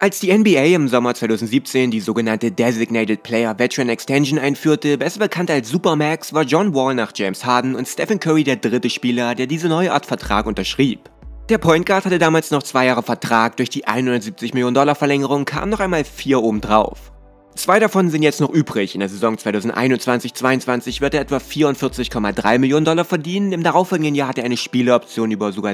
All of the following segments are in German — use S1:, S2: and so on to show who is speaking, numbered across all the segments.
S1: Als die NBA im Sommer 2017 die sogenannte Designated Player Veteran Extension einführte, besser bekannt als Supermax, war John Wall nach James Harden und Stephen Curry der dritte Spieler, der diese neue Art Vertrag unterschrieb. Der Point Guard hatte damals noch 2 Jahre Vertrag, durch die 170 Millionen Dollar Verlängerung kamen noch einmal 4 obendrauf. 2 davon sind jetzt noch übrig, in der Saison 2021-22 wird er etwa 44,3 Millionen Dollar verdienen, im darauffolgenden Jahr hat er eine Spieleroption über sogar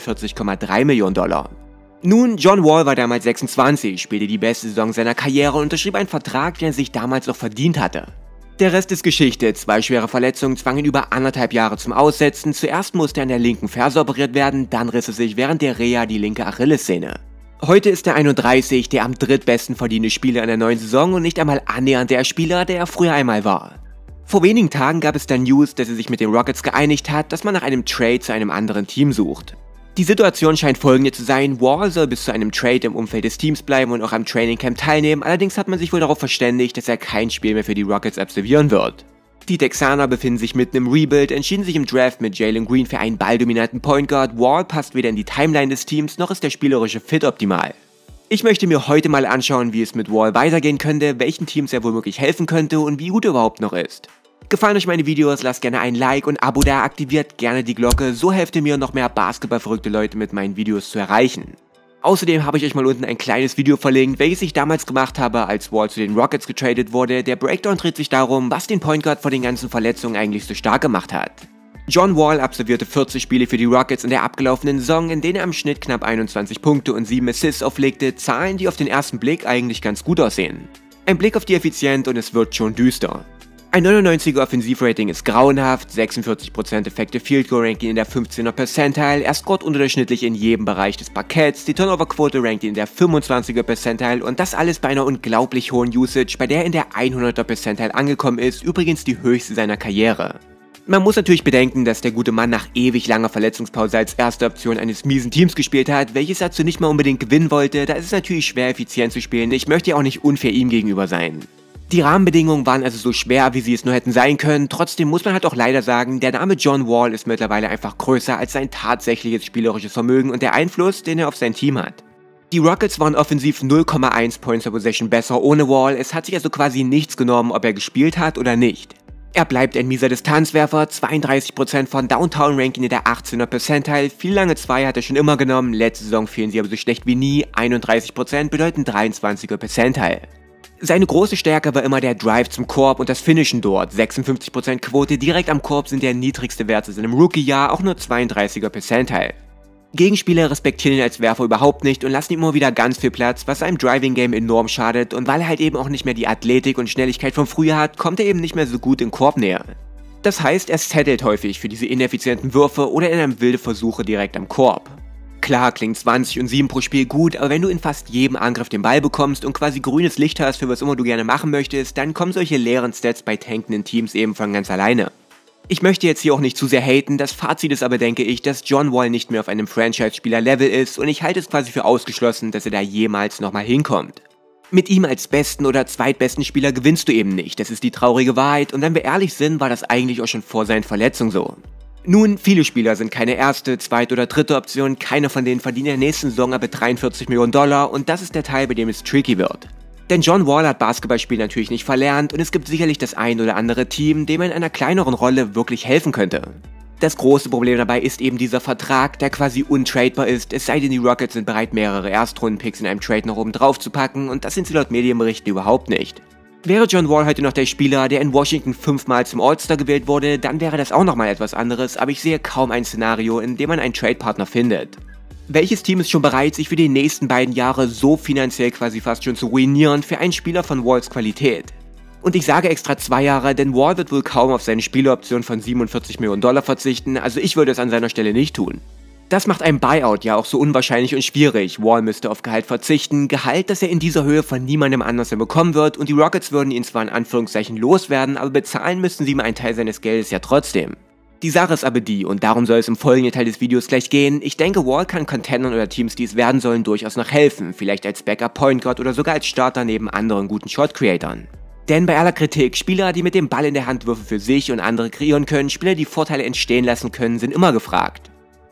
S1: 47,3 Millionen Dollar. Nun, John Wall war damals 26, spielte die beste Saison seiner Karriere und unterschrieb einen Vertrag, den er sich damals auch verdient hatte. Der Rest ist Geschichte, 2 schwere Verletzungen zwangen ihn über 1,5 Jahre zum Aussetzen, zuerst musste er an der linken Ferse operiert werden, dann riss er sich während der Reha die linke Achillessehne. Heute ist er 31, der am drittbesten verdiente Spieler in der neuen Saison und nicht einmal annähernd der Spieler, der er früher einmal war. Vor wenigen Tagen gab es dann News, dass er sich mit den Rockets geeinigt hat, dass man nach einem Trade zu einem anderen Team sucht. Die Situation scheint folgende zu sein: Wall soll bis zu einem Trade im Umfeld des Teams bleiben und auch am Trainingcamp teilnehmen, allerdings hat man sich wohl darauf verständigt, dass er kein Spiel mehr für die Rockets absolvieren wird. Die Texaner befinden sich mitten im Rebuild, entschieden sich im Draft mit Jalen Green für einen balldominanten Point Guard, Wall passt weder in die Timeline des Teams, noch ist der spielerische Fit optimal. Ich möchte mir heute mal anschauen, wie es mit Wall weitergehen könnte, welchen Teams er womöglich helfen könnte und wie gut er überhaupt noch ist. Gefallen euch meine Videos, lasst gerne ein Like und Abo da, aktiviert gerne die Glocke, so helft ihr mir noch mehr basketballverrückte Leute mit meinen Videos zu erreichen. Außerdem habe ich euch mal unten ein kleines Video verlinkt, welches ich damals gemacht habe, als Wall zu den Rockets getradet wurde. Der Breakdown dreht sich darum, was den Point Guard vor den ganzen Verletzungen eigentlich so stark gemacht hat. John Wall absolvierte 40 Spiele für die Rockets in der abgelaufenen Saison, in denen er im Schnitt knapp 21 Punkte und 7 Assists auflegte, Zahlen, die auf den ersten Blick eigentlich ganz gut aussehen. Ein Blick auf die Effizienz und es wird schon düster. Ein 99er Offensivrating ist grauenhaft, 46% Effective Field Goal Ranking in der 15er Percentile, er scoret unterdurchschnittlich in jedem Bereich des Parketts, die Turnover-Quote rankt in der 25er Percentile und das alles bei einer unglaublich hohen Usage, bei der er in der 100er Percentile angekommen ist, übrigens die höchste seiner Karriere. Man muss natürlich bedenken, dass der gute Mann nach ewig langer Verletzungspause als erste Option eines miesen Teams gespielt hat, welches dazu nicht mal unbedingt gewinnen wollte, da ist es natürlich schwer effizient zu spielen, ich möchte ja auch nicht unfair ihm gegenüber sein. Die Rahmenbedingungen waren also so schwer, wie sie es nur hätten sein können, trotzdem muss man halt auch leider sagen, der Name John Wall ist mittlerweile einfach größer als sein tatsächliches spielerisches Vermögen und der Einfluss, den er auf sein Team hat. Die Rockets waren offensiv 0,1 Points per Possession besser ohne Wall, es hat sich also quasi nichts genommen, ob er gespielt hat oder nicht. Er bleibt ein mieser Distanzwerfer, 32% von Downtown Ranking in der 18er Percentile, viel lange 2 hat er schon immer genommen, letzte Saison fehlen sie aber so schlecht wie nie, 31% bedeuten 23er Percentile. Seine große Stärke war immer der Drive zum Korb und das Finishen dort, 56% Quote direkt am Korb sind der niedrigste Wert in seinem Rookie-Jahr, auch nur 32er Percentile. Gegenspieler respektieren ihn als Werfer überhaupt nicht und lassen ihm immer wieder ganz viel Platz, was seinem Driving-Game enorm schadet und weil er halt eben auch nicht mehr die Athletik und Schnelligkeit von früher hat, kommt er eben nicht mehr so gut in Korbnähe. Das heißt, er settelt häufig für diese ineffizienten Würfe oder in einem wilde Versuche direkt am Korb. Klar klingt 20 und 7 pro Spiel gut, aber wenn du in fast jedem Angriff den Ball bekommst und quasi grünes Licht hast für was immer du gerne machen möchtest, dann kommen solche leeren Stats bei tankenden Teams eben von ganz alleine. Ich möchte jetzt hier auch nicht zu sehr haten, das Fazit ist aber denke ich, dass John Wall nicht mehr auf einem Franchise-Spieler-Level ist und ich halte es quasi für ausgeschlossen, dass er da jemals nochmal hinkommt. Mit ihm als besten oder zweitbesten Spieler gewinnst du eben nicht, das ist die traurige Wahrheit und wenn wir ehrlich sind, war das eigentlich auch schon vor seinen Verletzungen so. Nun, viele Spieler sind keine erste, zweite oder dritte Option, keiner von denen verdient in der nächsten Saison aber 43 Millionen Dollar und das ist der Teil, bei dem es tricky wird. Denn John Wall hat Basketballspiel natürlich nicht verlernt und es gibt sicherlich das ein oder andere Team, dem er in einer kleineren Rolle wirklich helfen könnte. Das große Problem dabei ist eben dieser Vertrag, der quasi untradebar ist, es sei denn die Rockets sind bereit mehrere Erstrundenpicks in einem Trade noch oben drauf zu packen und das sind sie laut Medienberichten überhaupt nicht. Wäre John Wall heute noch der Spieler, der in Washington 5-mal zum All-Star gewählt wurde, dann wäre das auch nochmal etwas anderes, aber ich sehe kaum ein Szenario, in dem man einen Trade-Partner findet. Welches Team ist schon bereit, sich für die nächsten beiden Jahre so finanziell quasi fast schon zu ruinieren für einen Spieler von Walls Qualität? Und ich sage extra 2 Jahre, denn Wall wird wohl kaum auf seine Spieleroption von 47 Millionen Dollar verzichten, also ich würde es an seiner Stelle nicht tun. Das macht ein Buyout ja auch so unwahrscheinlich und schwierig. Wall müsste auf Gehalt verzichten, Gehalt, das er in dieser Höhe von niemandem anders mehr bekommen wird und die Rockets würden ihn zwar in Anführungszeichen loswerden, aber bezahlen müssten sie ihm einen Teil seines Geldes ja trotzdem. Die Sache ist aber die, und darum soll es im folgenden Teil des Videos gleich gehen, ich denke Wall kann Contendern oder Teams, die es werden sollen, durchaus noch helfen, vielleicht als Backup Point Guard oder sogar als Starter neben anderen guten Shot-Creatoren. Denn bei aller Kritik, Spieler, die mit dem Ball in der Hand Würfe für sich und andere kreieren können, Spieler, die Vorteile entstehen lassen können, sind immer gefragt.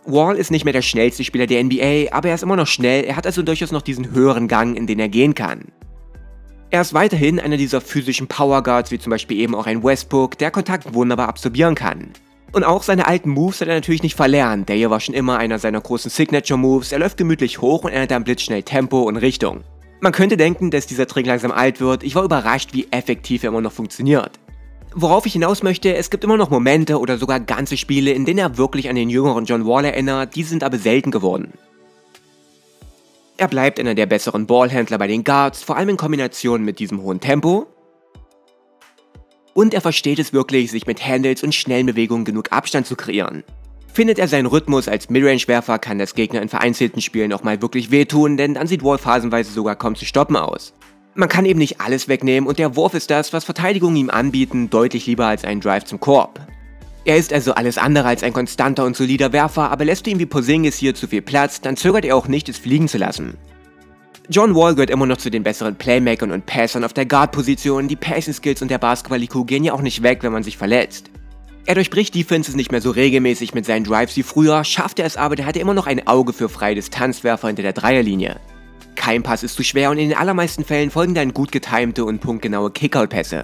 S1: Wall ist nicht mehr der schnellste Spieler der NBA, aber er ist immer noch schnell, er hat also durchaus noch diesen höheren Gang, in den er gehen kann. Er ist weiterhin einer dieser physischen Power Guards, wie zum Beispiel eben auch ein Westbrook, der Kontakt wunderbar absorbieren kann. Und auch seine alten Moves hat er natürlich nicht verlernt, der hier war schon immer einer seiner großen Signature Moves, er läuft gemütlich hoch und ändert dann blitzschnell Tempo und Richtung. Man könnte denken, dass dieser Trick langsam alt wird, ich war überrascht, wie effektiv er immer noch funktioniert. Worauf ich hinaus möchte, es gibt immer noch Momente oder sogar ganze Spiele, in denen er wirklich an den jüngeren John Wall erinnert, die sind aber selten geworden. Er bleibt einer der besseren Ballhändler bei den Guards, vor allem in Kombination mit diesem hohen Tempo. Und er versteht es wirklich, sich mit Handles und schnellen Bewegungen genug Abstand zu kreieren. Findet er seinen Rhythmus als Midrange-Werfer, kann das Gegner in vereinzelten Spielen auch mal wirklich wehtun, denn dann sieht Wall phasenweise sogar kaum zu stoppen aus. Man kann eben nicht alles wegnehmen und der Wurf ist das, was Verteidigungen ihm anbieten, deutlich lieber als ein Drive zum Korb. Er ist also alles andere als ein konstanter und solider Werfer, aber lässt du ihm wie Porzingis hier zu viel Platz, dann zögert er auch nicht, es fliegen zu lassen. John Wall gehört immer noch zu den besseren Playmakern und Passern auf der Guard-Position, die Passing-Skills und der Basketball-IQ gehen ja auch nicht weg, wenn man sich verletzt. Er durchbricht Defenses nicht mehr so regelmäßig mit seinen Drives wie früher, schafft er es aber, der hatte immer noch ein Auge für freie Distanzwerfer hinter der Dreierlinie. Kein Pass ist zu schwer und in den allermeisten Fällen folgen dann gut getimte und punktgenaue Kickout-Pässe.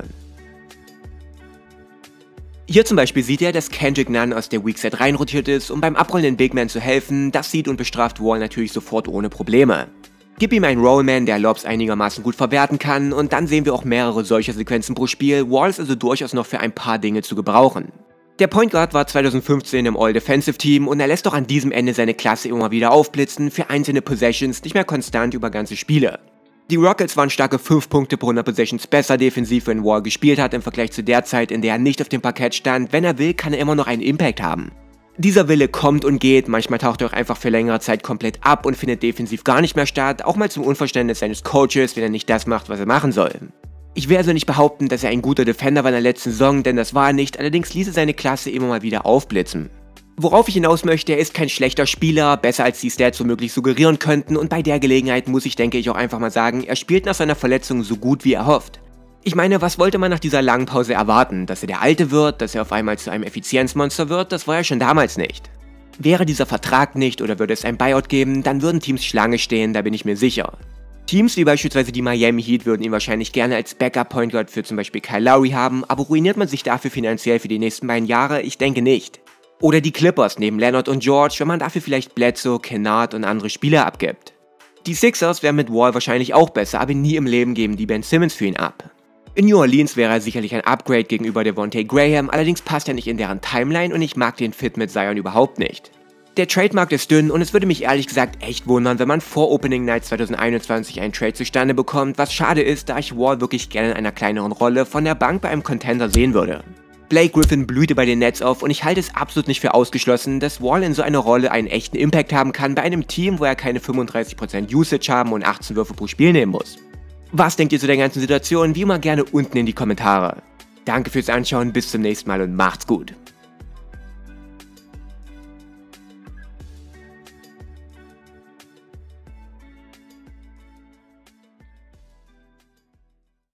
S1: Hier zum Beispiel sieht er, dass Kendrick Nunn aus der Weak Side reinrotiert ist, um beim abrollenden Big Man zu helfen, das sieht und bestraft Wall natürlich sofort ohne Probleme. Gib ihm einen Rollman, der Lobs einigermaßen gut verwerten kann und dann sehen wir auch mehrere solcher Sequenzen pro Spiel, Wall ist also durchaus noch für ein paar Dinge zu gebrauchen. Der Point Guard war 2015 im All-Defensive Team und er lässt auch an diesem Ende seine Klasse immer wieder aufblitzen, für einzelne Possessions nicht mehr konstant über ganze Spiele. Die Rockets waren starke 5 Punkte pro 100 Possessions besser defensiv, wenn Wall gespielt hat im Vergleich zu der Zeit, in der er nicht auf dem Parkett stand. Wenn er will, kann er immer noch einen Impact haben. Dieser Wille kommt und geht, manchmal taucht er auch einfach für längere Zeit komplett ab und findet defensiv gar nicht mehr statt, auch mal zum Unverständnis seines Coaches, wenn er nicht das macht, was er machen soll. Ich will also nicht behaupten, dass er ein guter Defender war in der letzten Saison, denn das war er nicht, allerdings ließ er seine Klasse immer mal wieder aufblitzen. Worauf ich hinaus möchte, er ist kein schlechter Spieler, besser als die Stats womöglich suggerieren könnten und bei der Gelegenheit muss ich, denke ich, auch einfach mal sagen, er spielt nach seiner Verletzung so gut wie er hofft. Ich meine, was wollte man nach dieser langen Pause erwarten? Dass er der Alte wird, dass er auf einmal zu einem Effizienzmonster wird, das war er schon damals nicht. Wäre dieser Vertrag nicht oder würde es ein Buyout geben, dann würden Teams Schlange stehen, da bin ich mir sicher. Teams wie beispielsweise die Miami Heat würden ihn wahrscheinlich gerne als Backup-Point Guard für zum Beispiel Kyle Lowry haben, aber ruiniert man sich dafür finanziell für die nächsten beiden Jahre? Ich denke nicht. Oder die Clippers neben Leonard und George, wenn man dafür vielleicht Bledsoe, Kennard und andere Spieler abgibt. Die Sixers wären mit Wall wahrscheinlich auch besser, aber nie im Leben geben die Ben Simmons für ihn ab. In New Orleans wäre er sicherlich ein Upgrade gegenüber Devontae Graham, allerdings passt er nicht in deren Timeline und ich mag den Fit mit Zion überhaupt nicht. Der Trademarkt ist dünn und es würde mich ehrlich gesagt echt wundern, wenn man vor Opening Night 2021 einen Trade zustande bekommt, was schade ist, da ich Wall wirklich gerne in einer kleineren Rolle von der Bank bei einem Contender sehen würde. Blake Griffin blühte bei den Nets auf und ich halte es absolut nicht für ausgeschlossen, dass Wall in so einer Rolle einen echten Impact haben kann bei einem Team, wo er keine 35% Usage haben und 18 Würfe pro Spiel nehmen muss. Was denkt ihr zu der ganzen Situation? Wie immer gerne unten in die Kommentare. Danke fürs Anschauen, bis zum nächsten Mal und macht's gut.